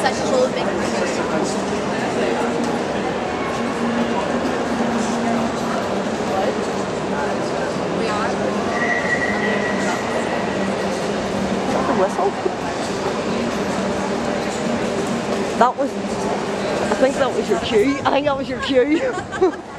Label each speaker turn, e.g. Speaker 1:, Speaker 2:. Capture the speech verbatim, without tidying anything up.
Speaker 1: such a cool big We are.
Speaker 2: The whistle? That was, I think that was your cue. I think that was your cue.